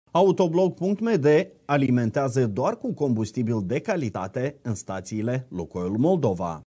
Autoblog.md alimentează doar cu combustibil de calitate în stațiile Lukoil Moldova.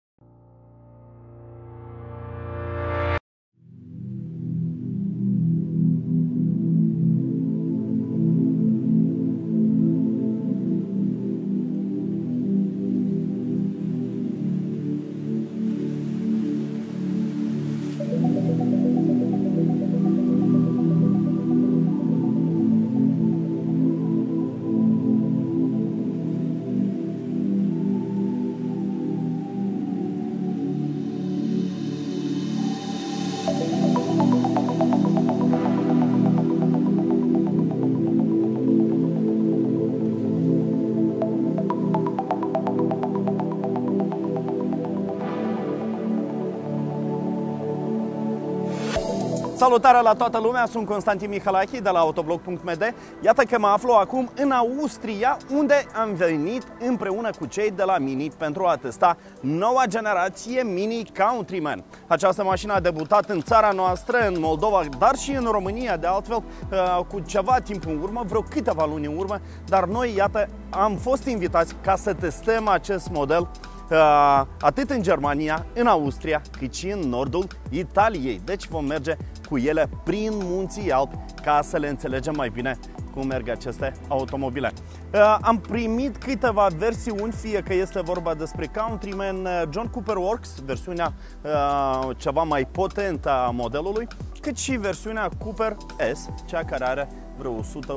Salutare la toată lumea, sunt Constantin Mihalache de la Autoblog.md. Iată că mă aflu acum în Austria, unde am venit împreună cu cei de la Mini pentru a testa noua generație Mini Countryman. Această mașină a debutat în țara noastră, în Moldova, dar și în România, de altfel, cu ceva timp în urmă, vreo câteva luni în urmă, dar noi, iată, am fost invitați ca să testăm acest model atât în Germania, în Austria, cât și în nordul Italiei. Deci vom merge cu ele prin munții Alpi ca să le înțelegem mai bine cum merg aceste automobile. Am primit câteva versiuni, fie că este vorba despre Countryman John Cooper Works, versiunea ceva mai potentă a modelului, cât și versiunea Cooper S, cea care are vreo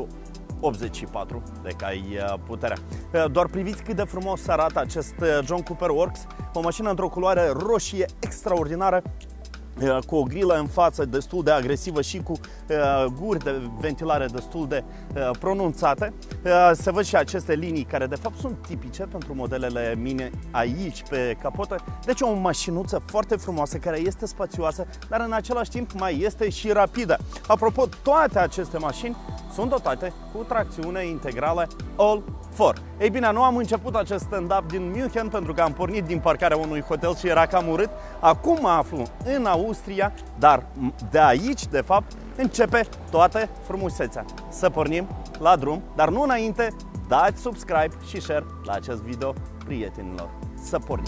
184 de cai puterea. Doar priviți cât de frumos arată acest John Cooper Works, o mașină într-o culoare roșie extraordinară, cu o grilă în față destul de agresivă și cu guri de ventilare destul de pronunțate. Se văd și aceste linii care de fapt sunt tipice pentru modelele Mini aici pe capotă. Deci o mașinuță foarte frumoasă care este spațioasă, dar în același timp mai este și rapidă. Apropo, toate aceste mașini sunt dotate cu tracțiune integrală All-4. Ei bine, nu am început acest stand-up din München pentru că am pornit din parcarea unui hotel și era cam urât. Acum mă aflu în Austria, dar de aici, de fapt, începe toată frumusețea. Să pornim la drum, dar nu înainte, dați subscribe și share la acest video prietenilor. Să pornim!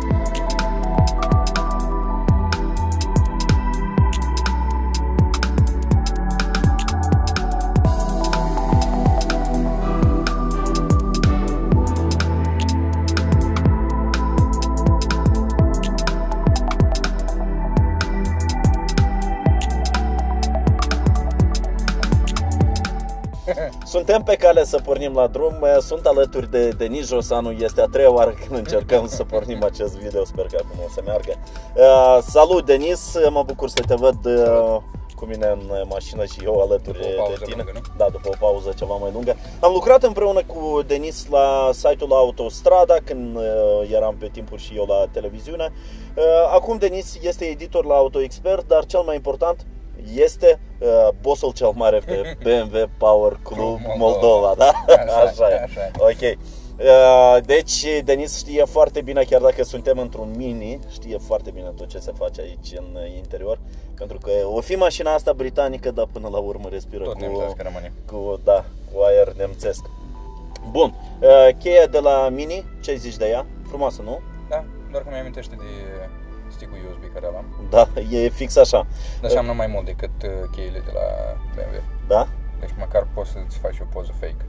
Suntem pe cale să pornim la drum, sunt alături de Denis Josanu, este a treia oară când încercăm să pornim acest video, sper că acum o să meargă. Salut Denis, mă bucur să te văd cu mine în mașină și eu alături de tine. Lungă, da, după o pauză ceva mai lungă. Am lucrat împreună cu Denis la site-ul Autostrada când eram pe timpuri și eu la televiziune. Acum Denis este editor la AutoExpert, dar cel mai important este bossul cel mare pe BMW Power Club Moldova, da? Așa e. Ok. Deci Denis știe foarte bine, chiar dacă suntem într-un Mini, știe foarte bine tot ce se face aici în interior, pentru că o fi mașina asta britanică, dar până la urmă respiră cu aer nemțesc. Bun, cheia de la Mini, ce zici de ea? Frumoasă, nu? Da, doar că mi amintește de stickul USB care aveam. Da, e fix așa. Dar seamănă mai mult decât cheile de la BMW. Da? Deci măcar poți să-ți faci o poză fake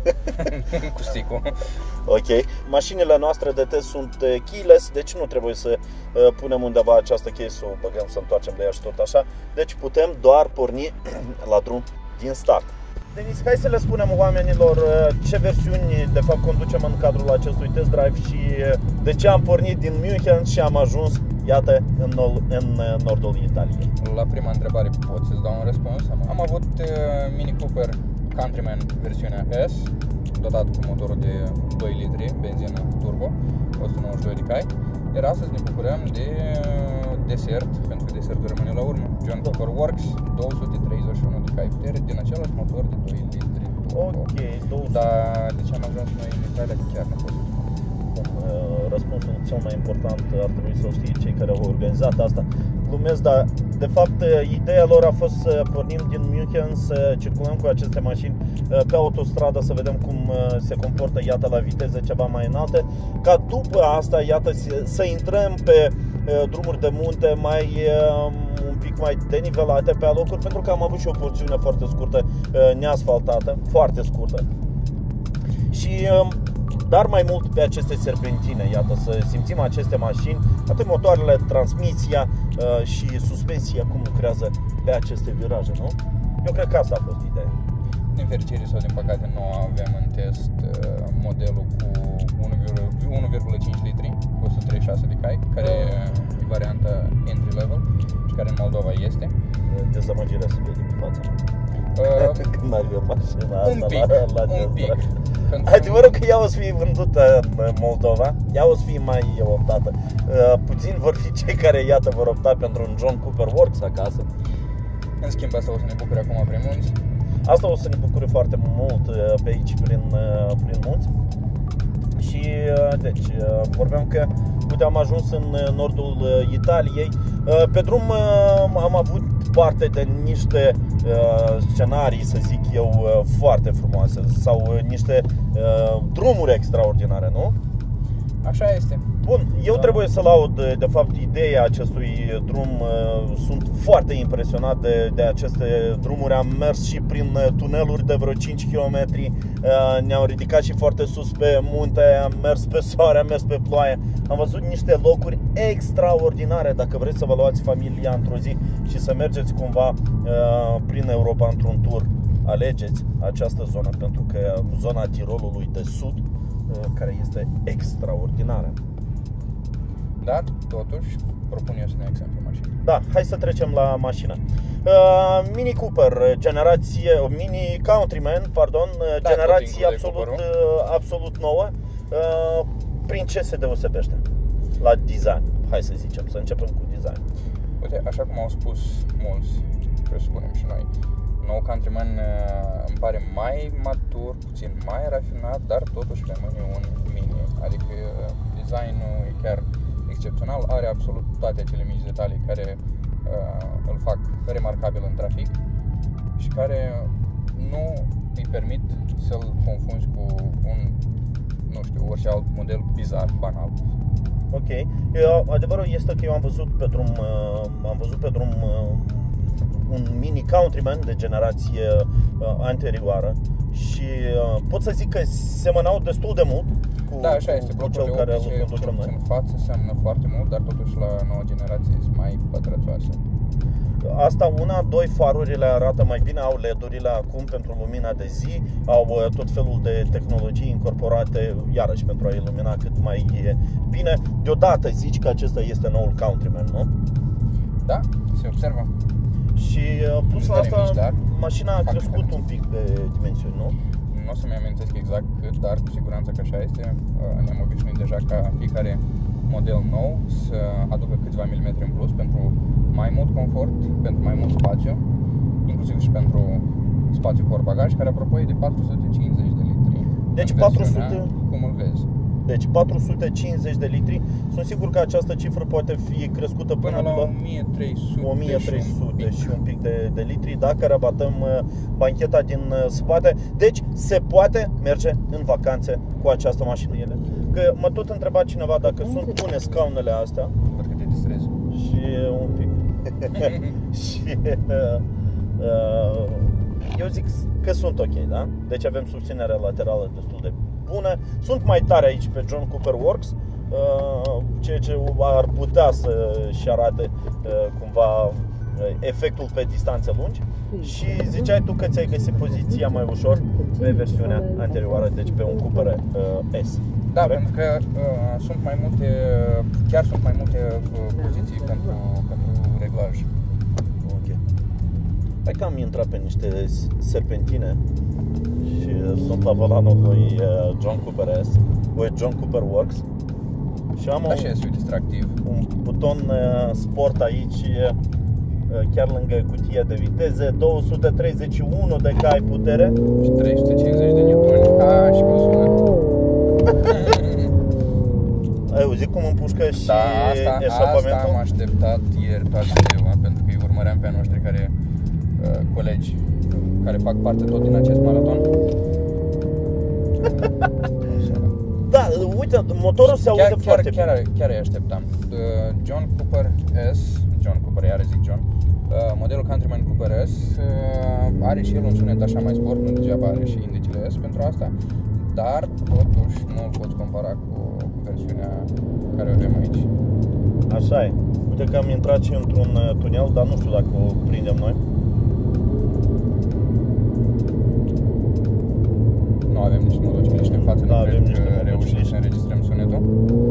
cu stickul. Ok. Mașinile noastre de test sunt keyless, deci nu trebuie să punem undeva această cheie, să o băgăm, să întoarcem de ea și tot așa. Deci putem doar porni la drum din start. Denis, hai să le spunem oamenilor ce versiuni de fapt conducem în cadrul acestui test drive și de ce am pornit din München și am ajuns, iată, în nordul Italiei. La prima întrebare pot să-ți dau un răspuns. Am avut Mini Cooper Countryman versiunea S, dotat cu motorul de 2 litri, benzină turbo, 192 de cai. Iar astăzi ne bucurăm de desert, pentru că desertul rămâne la urmă. John Cooper Works, 231 de cai putere, din același motor de 2 litri. Ok, 200. Dar de ce am ajuns noi în Italia, chiar nu pot să spun. Răspunsul cel mai important ar trebui să o știe cei care au organizat asta. glumesc, dar de fapt ideea lor a fost să pornim din München, să circulăm cu aceste mașini pe autostradă, să vedem cum se comportă, iată, la viteze ceva mai înalte, ca după asta, iată, să intrăm pe drumuri de munte un pic mai denivelate pe alocuri, pentru că am avut și o porțiune foarte scurtă, neasfaltată, foarte scurtă. Și dar mai mult pe aceste serpentine, iată, să simțim aceste mașini, atât motoarele, transmisia și suspensia, cum lucrează pe aceste viraje, nu? Eu cred că asta a fost ideea. Din fericire sau din păcate nu avem în test modelul cu 1,5 litri, 136 de cai, care e varianta entry level și care în Moldova este. Dezamăgirea se vede pe fața mea. Când avem mașina asta un pic. Adevărul că ea o să fie vândută în Moldova, ea o să fie mai optată. Puțin vor fi cei care, iată, vor opta pentru un John Cooper Works acasă. În schimb, asta o să ne bucure acum prin munți. Asta o să ne bucure foarte mult pe aici, prin munți. Și deci, vorbeam că uite, am ajuns în nordul Italiei. Pe drum am avut parte de niște scenarii, să zic eu, foarte frumoase, sau niște drumuri extraordinare, nu? Așa este. Bun, eu trebuie să laud de fapt ideea acestui drum. Sunt foarte impresionat de aceste drumuri. Am mers și prin tuneluri de vreo 5 km. Ne-am ridicat și foarte sus pe munte. Am mers pe soare, am mers pe ploaie. Am văzut niște locuri extraordinare. Dacă vreți să vă luați familia într-o zi și să mergeți cumva prin Europa într-un tur, alegeți această zonă, pentru că zona Tirolului de sud, care este extraordinară. Dar, totuși, propun eu să ne axăm pe mașină. Da, hai să trecem la mașină. Mini Cooper, Mini Countryman, pardon, da, generație absolut nouă. Prin ce se deosebește? La design, hai să zicem, să începem cu design. Uite, așa cum au spus mulți, trebuie să spunem și noi, nou Countryman îmi pare mai matur, puțin mai rafinat, dar totuși rămâne un mini. Adică designul e chiar excepțional, are absolut toate acele mici detalii care îl fac remarcabil în trafic și care nu îi permit să-l confunzi cu un, nu știu, orice alt model bizar, banal. Ok. Adevărul este că eu am văzut pe drum un Mini Countryman de generație anterioară și pot să zic că semănau destul de mult cu, da, așa este. Cel care îl conducem noi. În față seamănă foarte mult, dar totuși la noua generație sunt mai pătrățoase. Asta una, doi, farurile arată mai bine, au LED-urile acum pentru lumina de zi, au tot felul de tehnologii incorporate, iarăși pentru a ilumina cât mai bine. Deodată zici că acesta este noul Countryman, nu? Da, se observă. Și plus la asta, mici, mașina a crescut un pic de dimensiuni, nu? Nu o să-mi amintesc exact cât, dar cu siguranță că așa este. Ne-am obișnuit deja ca fiecare model nou să aducă câțiva milimetri în plus pentru mai mult confort, pentru mai mult spațiu, inclusiv și pentru spațiu portbagaj, care apropo e de 450 de litri. Deci 400, cum îl vezi? Deci 450 de litri. Sunt sigur că această cifră poate fi crescută până la 1300 și un pic de litri dacă rabatăm bancheta din spate. Deci se poate merge în vacanțe cu această mașină. Că mă tot întreba cineva dacă sunt bune scaunele astea. Văd că te distrezi. Și un pic. Și eu zic că sunt ok, da? Deci avem susținerea laterală destul de bună. Sunt mai tare aici pe John Cooper Works, ceea ce ar putea să-și arate cumva efectul pe distanțe lungi. Și ziceai tu că ți-ai găsit poziția mai ușor pe versiunea anterioară, deci pe un Cooper S. Da, pentru că sunt mai multe, chiar sunt mai multe poziții pentru reglaj. Ok. Hai că am intrat pe niște serpentine și sunt la volanul lui John Cooper S, lui John Cooper Works. Și am un buton sport aici, chiar lângă cutia de viteze, 231 de cai putere și 350 de newtoni. Și cum sună? Ai auzit cum împușcă și Da, asta eșapamentul? am așteptat ieri toată ziua, pentru că îi urmăream pe a noștri care, colegi, care fac parte tot din acest maraton. Da, uite, motorul se aude foarte bine. Chiar îi așteptam. John Cooper, iară zic John, modelul Countryman Cooper S are și el un sunet așa mai sport, nu degeaba are și indicele S pentru asta, dar totuși nu îl poți compara cu versiunea care o avem aici. Așa e. Uite că am intrat și într-un tunel, dar nu știu dacă o prindem noi. Nu avem nici motocicliști în față, Da, nu avem cred niște că reușim motocicliști. să înregistrăm sunetul.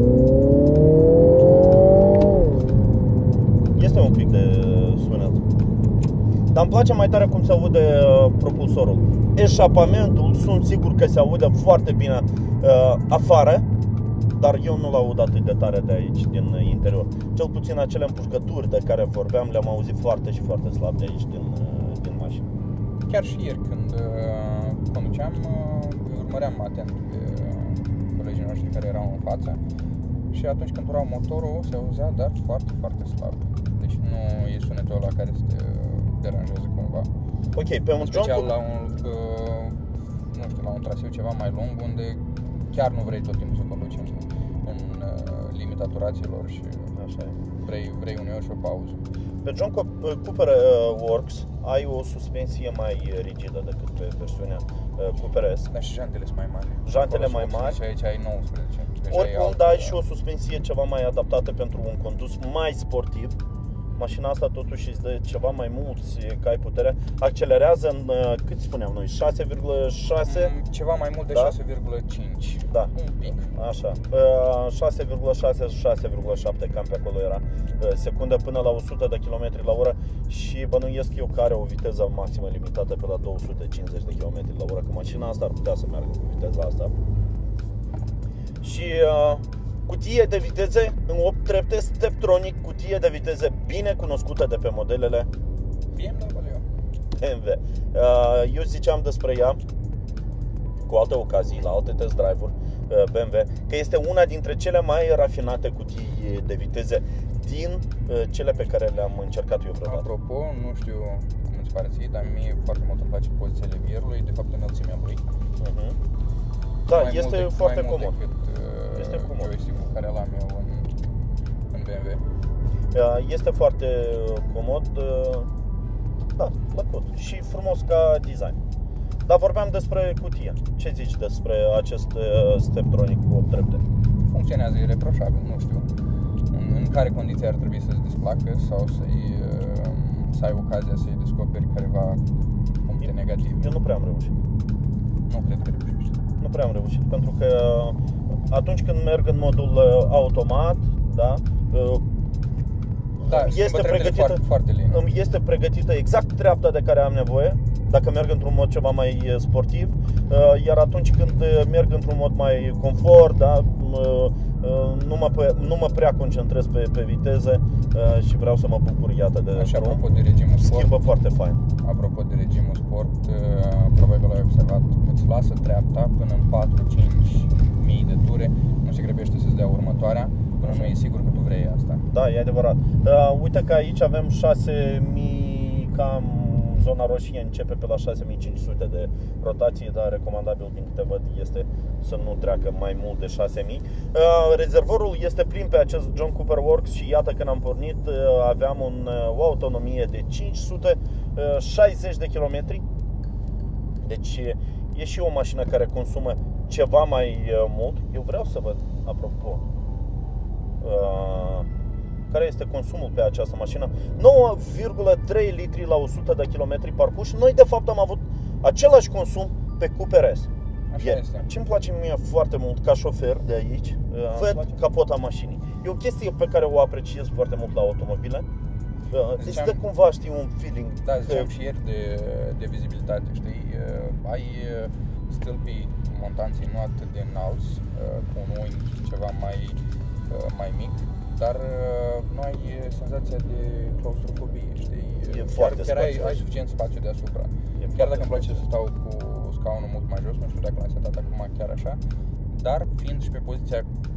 Este un pic de sunet. Dar îmi place mai tare cum se aude propulsorul. Eșapamentul sunt sigur că se aude foarte bine afară, dar eu nu-l aud atât de tare de aici, din interior. Cel puțin acele împușcături de care vorbeam le-am auzit foarte și foarte slab de aici, din mașină. Chiar și ieri când conduceam, urmăream atent pe colegii noștri care erau în față și atunci când urau motorul se auzea, dar foarte, foarte slab. Deci nu e sunetul ăla care te deranjează cumva. Ok, pe un Special la un, nu știu, la un traseu ceva mai lung unde chiar nu vrei tot timpul să conduci în limita turațiilor și Așa e. vrei uneori și o pauză. Pe John Cooper Works ai o suspensie mai rigidă decât pe versiunea Cooper S. Dar și jantele sunt mai mari. Jantele mai mari. Și aici ai 19. Oricum dai și o suspensie ceva mai adaptată pentru un condus mai sportiv. Mașina asta totuși îți dă ceva mai mulți cai putere. Accelerează în, cât spuneam noi, 6,6? Ceva mai mult de Da? 6,5. Da. Un pic. Așa, 6,6-6,7 cam pe acolo era secundă până la 100 de km la oră și bănuiesc eu că are o viteză maximă limitată pe la 250 de km la oră, că mașina asta ar putea să meargă cu viteza asta. Și cutie de viteze în 8 trepte, Steptronic, cutie de viteze bine cunoscută de pe modelele BMW. Eu ziceam despre ea cu alte ocazii, la alte test drive-uri BMW, că este una dintre cele mai rafinate cutii de viteze din cele pe care le-am încercat eu vreodată. Apropo, nu știu cum îți pare ție, dar mie foarte mult îmi place poziția levierului, de fapt înălțimea lui. Da, Mai este mult foarte mai mult comod. decât Este comod. joystick-ul care l-am eu în BMW. Este foarte comod, da, plăcut și frumos ca design. Dar vorbeam despre cutie. Ce zici despre acest Steptronic cu 8 trepte? Funcționează ireproșabil, nu știu în care condiții ar trebui să-ți desplacă sau să ai ocazia să-i descoperi careva puncte negative. Eu nu prea am reușit. Nu cred că reușești. Nu prea am reușit, pentru că atunci când merg în modul automat, da, este pregătită, foarte, foarte lin. îmi este pregătită exact treapta de care am nevoie, dacă merg într-un mod ceva mai sportiv, iar atunci când merg într-un mod mai confort, da, nu mă prea concentrez pe viteze și vreau să mă bucur, iată, de așa, apropo de regimul sport, schimbă foarte fain. Apropo de regimul sport, probabil ai observat, îți lasă treapta până în 4-5 mii de ture, nu se grăbește să-ți dea următoarea, până nu e sigur că tu vrei asta. Da, e adevărat. Uite că aici avem 6000, cam zona roșie începe pe la 6500 de rotație, dar recomandabil din câte văd este să nu treacă mai mult de 6000. Rezervorul este plin pe acest John Cooper Works și iată când am pornit aveam o autonomie de 560 de kilometri. Deci e și o mașină care consumă ceva mai mult. Eu vreau să văd, apropo, care este consumul pe această mașină. 9,3 litri la 100 de km parcurs. Noi de fapt am avut același consum pe Cooper S. Așa este. Ce-mi place mie foarte mult ca șofer de aici, văd capota mașinii. E o chestie pe care o apreciez foarte mult la automobile. Deci dă cumva, știi, un feeling. Da, ziceam și ieri de vizibilitate, știi? Ai stâlpii montanții nu atât de înalți, cu un unghi ceva mai mic, dar nu ai senzația de claustrofobie, știi? E foarte chiar spațios. ai suficient spațiu deasupra. E Chiar dacă îmi foarte place să stau cu scaunul mult mai jos, nu știu dacă l-am setat acum chiar așa, dar fiind și pe poziția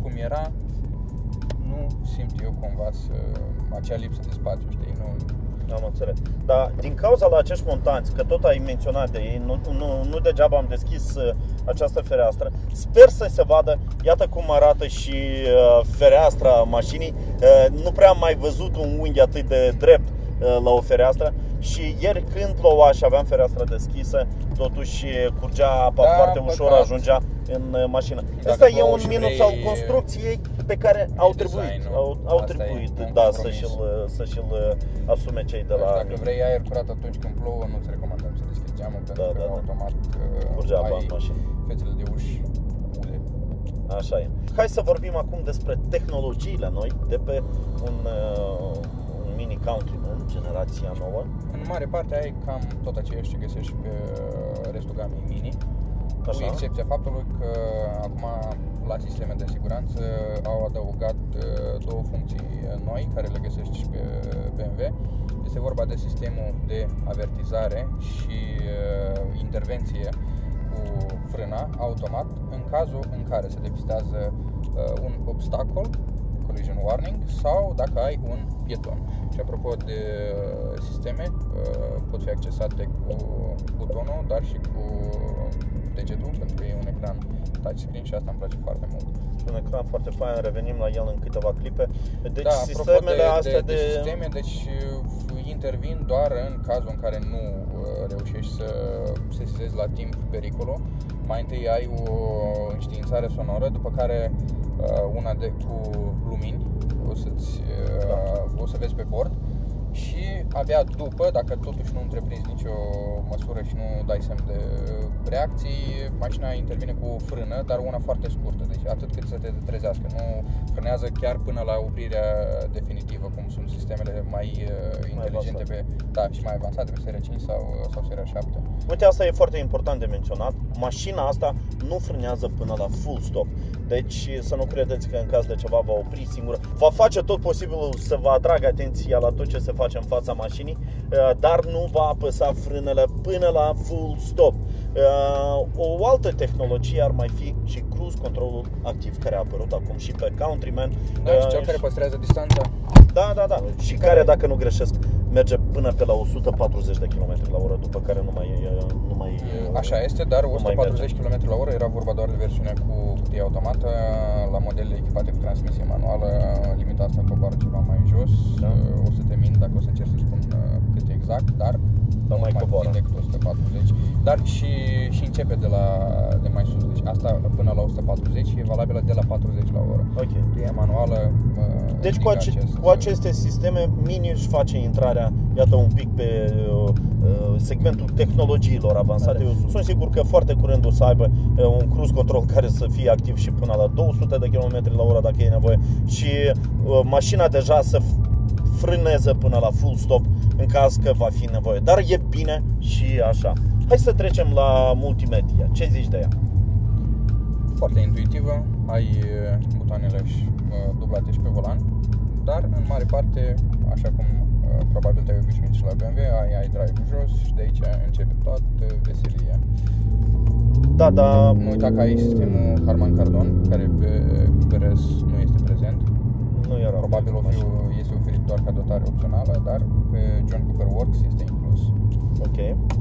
cum era, nu simt eu cumva acea lipsă de spațiu, știi? Am înțeles. Dar din cauza la acești montanți, că tot ai menționat de ei, nu degeaba am deschis această fereastră. Sper să se vadă, iată cum arată și fereastra mașinii. Nu prea am mai văzut un unghi atât de drept la o fereastră. Și ieri când ploua și aveam fereastra deschisă, totuși curgea apa foarte ușor, ajungea în mașină. Asta e un minus al construcției pe care au trebuit să și-l asume cei de la... Dacă vrei aer curat atunci când plouă, nu-ți recomandăm să deschizi geamul, pentru că automat curgea apa în mașină. Fețele de uși ude. Așa e. Hai să vorbim acum despre tehnologiile noi de pe un Mini Countryman, generația nouă. În mare parte ai cam tot aceeași ce găsești pe restul gamei Mini. Cu excepția faptului că acum la sisteme de siguranță au adăugat două funcții noi care le găsești și pe BMW. Este vorba de sistemul de avertizare și intervenție cu frâna automat în cazul în care se depistează un obstacol, collision warning, sau dacă ai un pieton. Și apropo de sisteme, pot fi accesate cu butonul, dar și cu degetul, pentru că e un ecran touchscreen și asta îmi place foarte mult. Un ecran foarte fain, revenim la el în câteva clipe. Deci da, sistemele astea de sisteme, deci intervin doar în cazul în care nu reușești să sesizezi la timp pericolul. Mai întâi ai o înștiințare sonoră, după care una cu lumini, o să vezi pe bord și abia după, dacă totuși nu întreprinzi nicio măsură și nu dai semn de reacții, mașina intervine cu o frână, dar una foarte scurtă, deci atât cât să te trezească, nu frânează chiar până la oprirea definitivă, cum sunt sistemele mai inteligente și mai avansate pe seria 5 sau seria 7. Uite, asta e foarte important de menționat. Mașina asta nu frânează până la full stop. Deci să nu credeți că în caz de ceva va opri singură. Va face tot posibilul să vă atragă atenția la tot ce se face în fața mașinii, dar nu va apăsa frânele până la full stop. O altă tehnologie ar mai fi și cruise controlul activ, care a apărut acum și pe Countryman. Și cel care păstrează distanța. Da. Și care, dacă nu greșesc, merge până pe la 140 de km la oră, după care nu mai așa este, dar 140 km la oră era vorba doar de versiunea cu cutie automată. La modelele echipate cu transmisie manuală, limita asta coboară ceva mai jos. O să te mint dacă o să încerc să spun cât exact, dar nu mai puțin decât 140. Dar și începe de mai sus. Deci asta până la 140 e valabilă de la 40 la oră. E manuală. Deci cu aceste sisteme Mini își face intrarea, iată, un pic pe segmentul tehnologiilor avansate. Eu sunt sigur că foarte curând o să aibă un cruise control care să fie activ și până la 200 de km la oră dacă e nevoie și mașina deja să frâneze până la full stop în caz că va fi nevoie. Dar e bine și așa. Hai să trecem la multimedia. Ce zici de ea? Foarte intuitivă, ai butoanele dublate și pe volan, dar în mare parte, așa cum probabil te-ai obișnuit și la BMW, ai drive jos și de aici începe toată veselia. Da. Nu uita că ai sistemul Harman Kardon, care pe RS nu este prezent. Nu era. Probabil este oferit doar ca dotare opțională, dar pe John Cooper Works este inclus. Ok.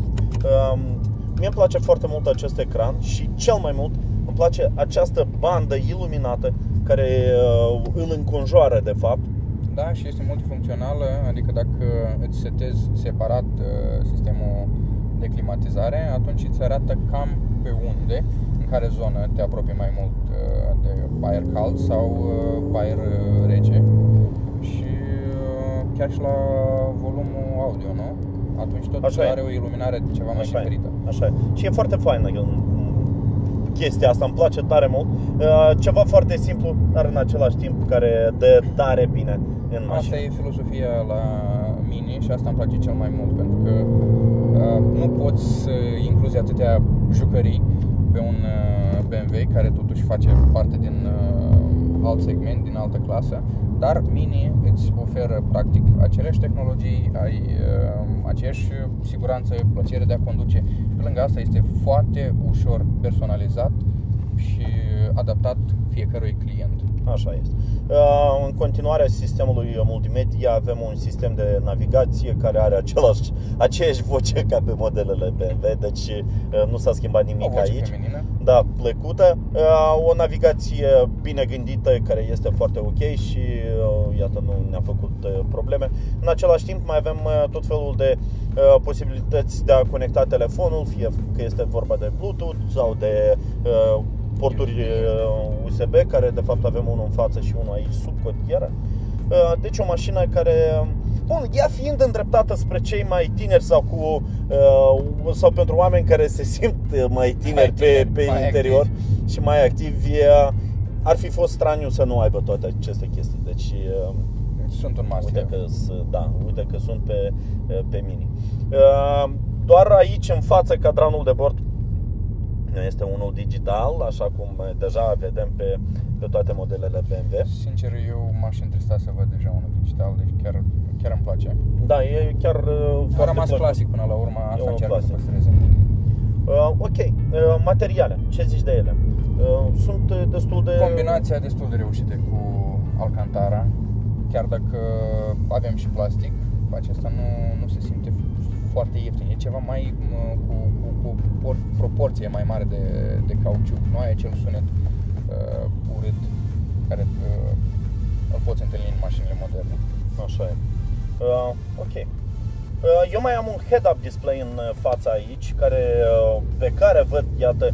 Mie îmi place foarte mult acest ecran și cel mai mult îmi place această bandă iluminată care îl înconjoară de fapt. Da, și este multifuncțională, adică dacă îți setezi separat sistemul de climatizare, atunci îți arată cam pe unde, în care zonă te apropii mai mult de aer cald sau aer rece și chiar și la volumul audio, nu? Atunci totuși are o iluminare ceva mai diferită. Așa e. Și e foarte faină chestia asta, îmi place tare mult. Ceva foarte simplu, dar în același timp care dă tare bine în mașină. Asta e filosofia la Mini și asta îmi place cel mai mult, pentru că nu poți să incluzi atâtea jucării pe un BMW care totuși face parte din alt segment, din altă clasă, dar Mini îți oferă practic aceleași tehnologii, ai aceeași siguranță, plăcere de a conduce. Pe lângă asta este foarte ușor personalizat și adaptat fiecărui client. Așa este. În continuarea sistemului multimedia avem un sistem de navigație care are aceeași voce ca pe modelele BMW, deci nu s-a schimbat nimic aici. Feminină. Da, plăcută. O navigație bine gândită care este foarte ok și iată, nu ne-a făcut probleme. În același timp mai avem tot felul de posibilități de a conecta telefonul, fie că este vorba de Bluetooth sau de porturi USB, care de fapt avem unul în față și unul aici sub cotieră. Deci o mașină care, bun, ea fiind îndreptată spre cei mai tineri sau pentru oameni care se simt mai tineri pe interior activ și mai activi, ar fi fost straniu să nu aibă toate aceste chestii. Deci sunt un must. Uite că sunt pe Mini. Doar aici în față cadranul de bord nu este unul digital, așa cum deja vedem pe toate modelele BMW. Sincer, eu m-aș interesa să văd deja unul digital, deci chiar îmi place. Da, e chiar a rămas clasic până la urmă, asta încearcă să păstreze. Ok, materiale, ce zici de ele? Sunt destul de... Combinația destul de reușită cu Alcantara, chiar dacă avem și plastic, acesta nu se simte foarte ieftin, e ceva mai cu o proporție mai mare de cauciuc, nu ai acel sunet urât care îl poți întâlni în mașinile moderne. Așa e. Ok. Eu mai am un head-up display în fața aici, pe care văd, iată,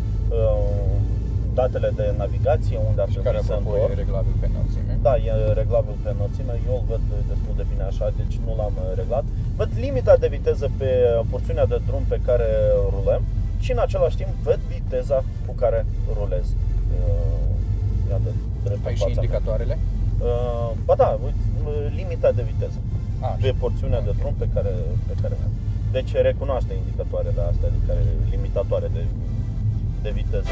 datele de navigație, unde ar trebui să întorc. E reglabil pe înălțime. Da, e reglabil pe înălțime. Eu îl văd destul de bine așa, deci nu l-am reglat. Văd limita de viteză pe porțiunea de drum pe care rulăm și în același timp văd viteza cu care rulez. Iată, ai și indicatoarele? Ba da, limita de viteză pe porțiunea de drum pe care merg. Deci recunoaște indicatoarele astea, limitatoare de viteză.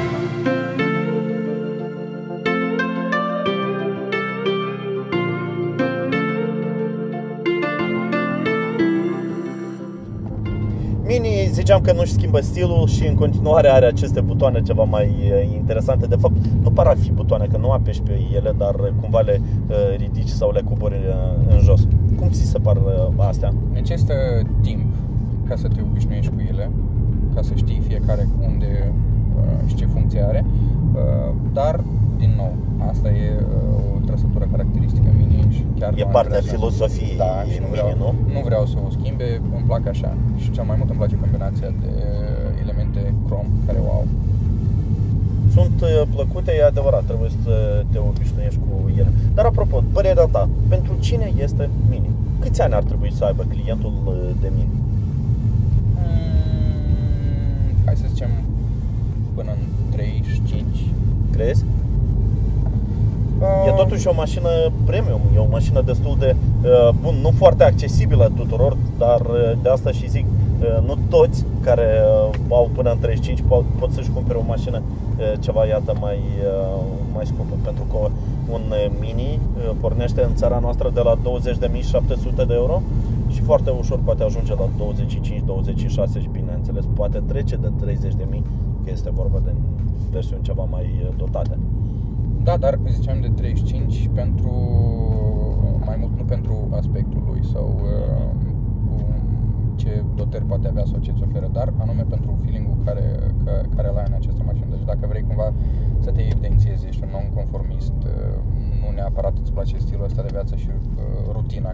Mini, ziceam că nu-și schimbă stilul și în continuare are aceste butoane ceva mai interesante. De fapt, nu par a fi butoane, că nu apeși pe ele, dar cumva le ridici sau le cobori în jos. Cum ți se par astea? Necesită timp ca să te obișnuiești cu ele, ca să știi fiecare unde și ce funcție are, dar, din nou, asta e o trăsătură caracteristică Mini și chiar e partea filosofiei Mini, nu vreau să o schimbe, îmi plac așa și cel mai mult îmi place combinația de elemente chrome care o au. Sunt plăcute, e adevărat, trebuie să te obișnuiești cu ele. Dar apropo, părerea ta, pentru cine este Mini? Câți ani ar trebui să aibă clientul de Mini? Hai să zicem până în 35. Crezi? E totuși o mașină premium, e o mașină destul de, bun, nu foarte accesibilă tuturor, dar de asta și zic, nu toți care au până în 35 pot să-și cumpere o mașină ceva, iată, mai scumpă. Pentru că un Mini pornește în țara noastră de la 20.700 de euro și foarte ușor poate ajunge la 25-26 și, bineînțeles, poate trece de 30.000, că este vorba de versiuni ceva mai dotate. Da, dar ziceam de 35 pentru, mai mult nu pentru aspectul lui sau ce dotări poate avea sau ce îți oferă, dar anume pentru feeling-ul care îl ai în această mașină. Deci dacă vrei cumva să te evidențiezi, ești un non-conformist, nu neapărat îți place stilul ăsta de viață și rutina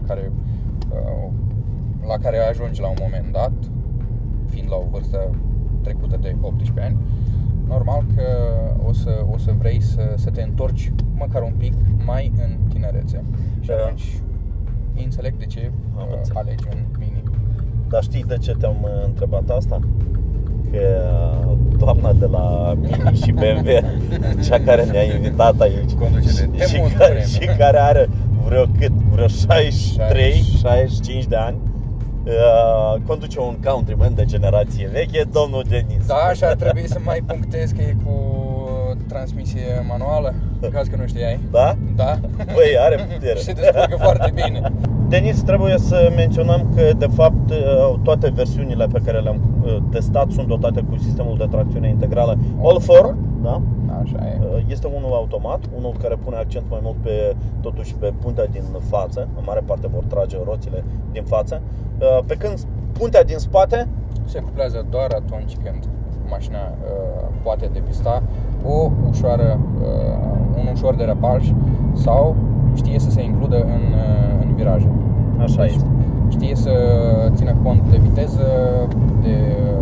la care ajungi la un moment dat, fiind la o vârstă trecută de 18 ani, normal că o să vrei să te întorci măcar un pic mai în tinerețe. Și atunci înțeleg de ce alegi un Mini. Dar știi de ce te-am întrebat asta? Că doamna de la Mini și BMW, cea care ne-a invitat aici și care are vreo 63-65 de ani, conduce un Countryman de generație veche, domnul Denis. Da, și ar trebui să mai punctez că e cu transmisie manuală, în caz că nu știai. Da? Da. Băi, are putere. Și se descurcă foarte bine. Denis, trebuie să menționăm că, de fapt, toate versiunile pe care le-am testat sunt dotate cu sistemul de tracțiune integrală All-4, da? Așa e. Este unul automat, unul care pune accent mai mult totuși pe puntea din față. În mare parte vor trage roțile din față. Pe când puntea din spate se cuplează doar atunci când mașina poate depista un ușor derapaj sau știe să se includă în viraje. Așa deci, este. Știe să țină cont de viteză, de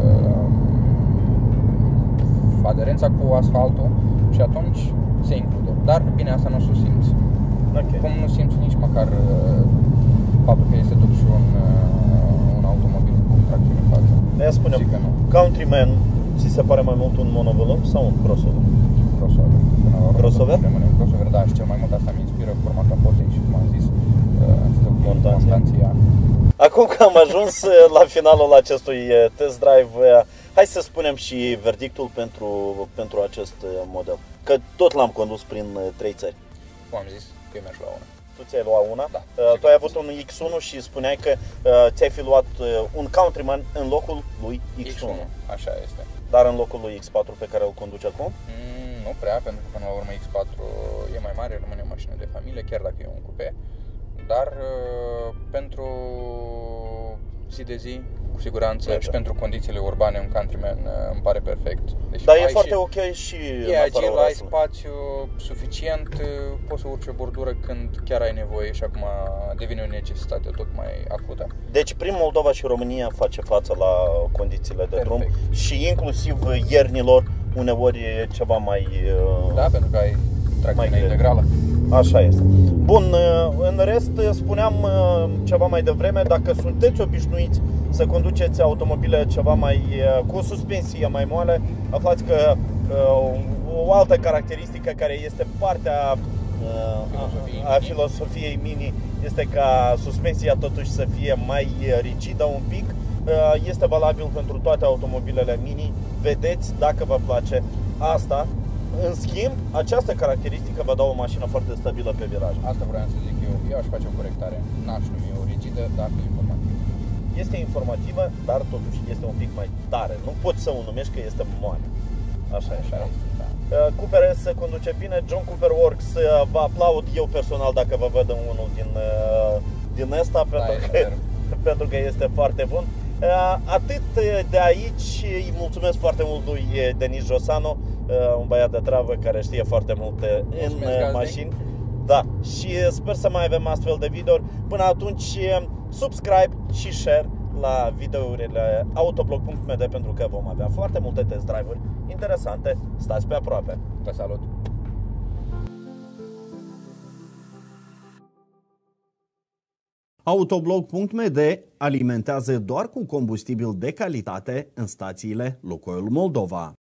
aderența cu asfaltul și atunci se include. Dar bine, asta nu o simți. Okay. Cum nu simți nici măcar faptul că este totuși un automobil cu tracțiune în față. Ne spunem, Countryman ți se pare mai mult un monovolum sau un crossover? Crossover. Crossover? Crossover, da, și cel mai mult asta mi inspiră forma capotei și cum am zis, Constanția. Acum că am ajuns la finalul acestui test drive, hai să spunem și verdictul pentru acest model. Că tot l-am condus prin 3 țări. Cum am zis, că eu mi-aș lua una. Tu ți-ai luat una? Da. Tu ai avut un X1 și spuneai că ți-ai fi luat un Countryman în locul lui X1. Așa este. Dar în locul lui X4 pe care îl conduci acum? Nu prea, pentru că până la urmă X4 e mai mare, rămâne o mașină de familie, chiar dacă e un cupe. Dar pentru zi de zi, cu siguranță, și pentru condițiile urbane, un Countryman îmi pare perfect. Deci dar e foarte ok și e agil, ai spațiu suficient, poți să urci o bordură când chiar ai nevoie și acum devine o necesitate tot mai acută. Deci prin Moldova și România face față la condițiile de drum și inclusiv iernilor uneori e ceva mai... Da, pentru că ai tracțiune integrală. Așa este. Bun, în rest spuneam ceva mai devreme, dacă sunteți obișnuiți să conduceți automobile ceva mai cu o suspensie mai moale, aflați că o altă caracteristică care este partea a filosofiei Mini este ca suspensia totuși să fie mai rigidă un pic. Este valabil pentru toate automobilele Mini. Vedeți dacă vă place asta. În schimb, această caracteristică vă dă o mașină foarte stabilă pe viraj. Asta vreau să zic eu. Eu aș face o corectare. N-aș numi o rigidă, dar informativă. Este informativă, dar totuși este un pic mai tare. Nu poți să o numești că este moale. Așa este. Da. Cooper S se conduce bine. John Cooper Works vă aplaud eu personal dacă vă văd în unul din ăsta, pentru că este foarte bun. Atât de aici, îi mulțumesc foarte mult lui Denis Josano, un băiat de treabă care știe foarte multe în mașini. Da, și sper să mai avem astfel de videouri. Până atunci, subscribe și share la videourile autoblog.md pentru că vom avea foarte multe test drive-uri interesante. Stați pe aproape. Te salut! Autoblog.md alimentează doar cu combustibil de calitate în stațiile Lukoil Moldova.